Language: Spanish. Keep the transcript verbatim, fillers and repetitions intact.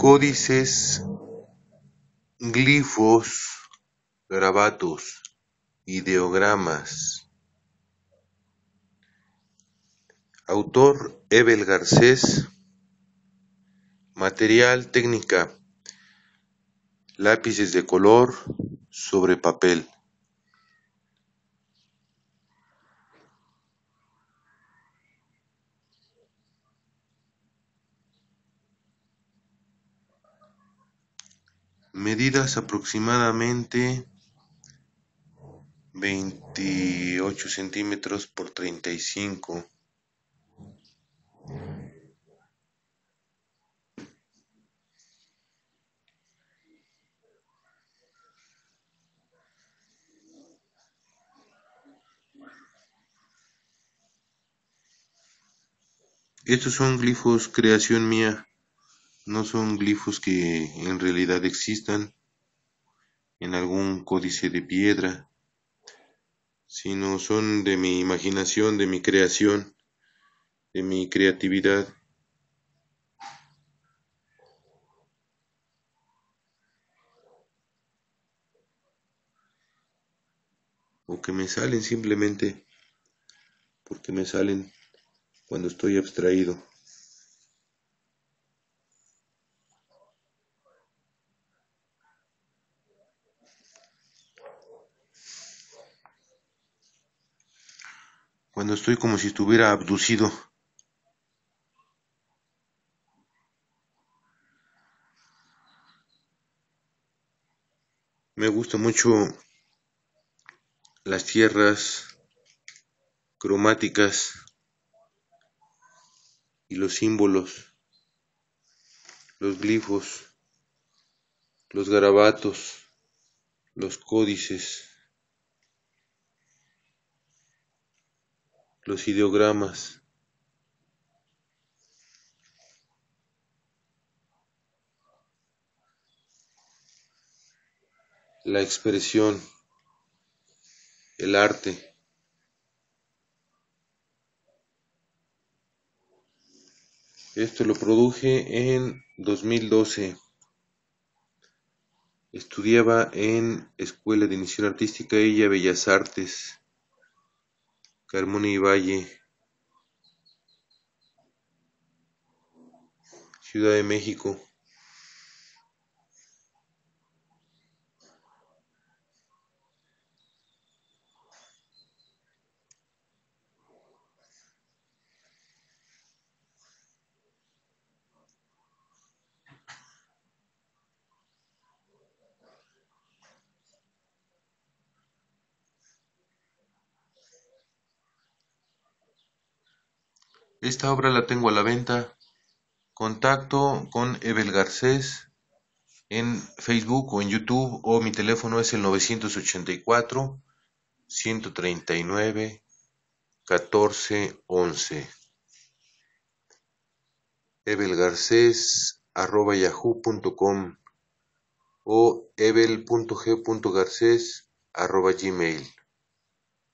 códices, glifos, garabatos, ideogramas. Autor Ebel Garcés. Material, técnica, lápices de color sobre papel. Medidas aproximadamente veintiocho centímetros por treinta y cinco. Estos son glifos creación mía, no son glifos que en realidad existan en algún códice de piedra, sino son de mi imaginación, de mi creación, de mi creatividad. O que me salen simplemente porque me salen cuando estoy abstraído. Cuando estoy como si estuviera abducido. Me gusta mucho las tierras cromáticas y los símbolos, los glifos, los garabatos, los códices, los ideogramas. La expresión, el arte. Esto lo produje en dos mil doce. Estudiaba en Escuela de Iniciación Artística Ella Bellas Artes, Carmona y Valle, Ciudad de México. Esta obra la tengo a la venta. Contacto con Ebel Garcés en Facebook o en YouTube, o mi teléfono es el novecientos ochenta y cuatro, ciento treinta y nueve, catorce once. ebelgarcés arroba yahoo punto com o ebel punto g punto garcés arroba gmail.